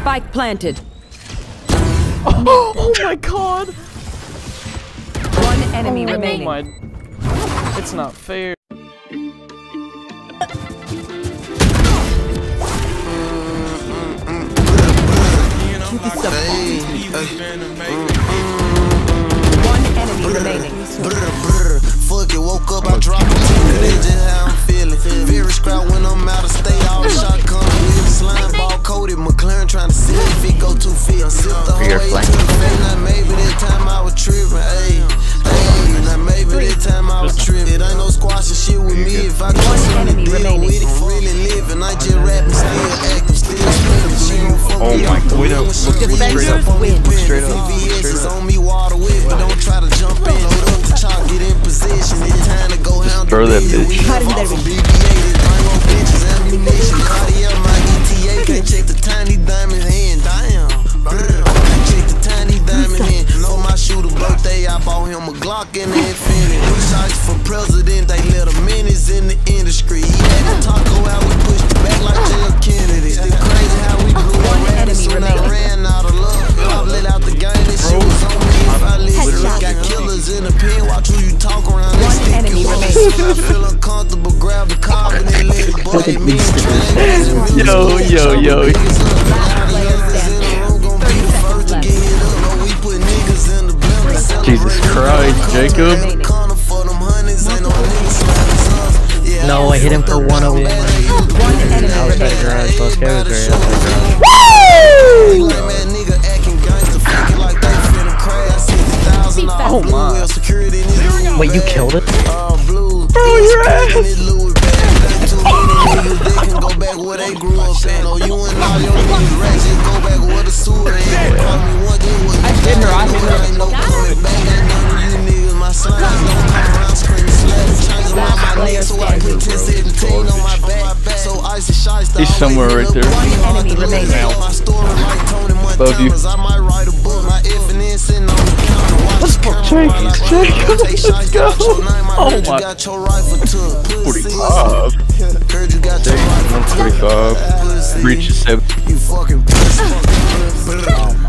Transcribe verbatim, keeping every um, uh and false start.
Spike planted. Oh, oh my god! One enemy oh remaining. My... It's not fair. One enemy remaining. Fuck it, woke up, I dropped a ticket, that's just how I'm feeling. Very scrap when I'm out of state, all the shotgun with slime ball coated. McLaren trying to see if it go too fit. Sit the whole way to the fake, now maybe that time I was tripping, ayy. Ayy, now maybe that time I was tripping. It ain't no squash and shit with me if I got something to deal with it. Really living, I just rapping, still active, still spinning. She gon' fuck me. Oh my god, wait up, look straight up, straight up, V V S is on me, water with, but don't try to jump in. Load up the chalk, get in position. It's time to go hound the that bitch. B B A, bring on bitches, ammunition. Cardi up my E T A, can't check the tiny diamond hand. Damn, can't check the tiny diamond hand. For my shooter birthday, I bought him a Glock and an Infinity. We shots for president, they let a menace in the industry. He had the taco out, we pushed it back like J F Kennedy. It's crazy how we blew a rabbit, so I ran out of love. I let out the game, this shit was on me. If I live, got killers in the pen, watch who you talk around. One enemy remaining. I feel uncomfortable, grab the car and then let it bust. Yo, yo, yo. Jesus Christ, Jacob. No, I hit him for one oh one. One enemy Outside the garage, let's go, great. Oh my. Wait, you killed it? Bro, your ass! He's somewhere right there. One enemy remaining. Above you. Let's go, Jake. Jacob, let's go. Oh my. forty-five. Jake, one forty-five. Breach is seven.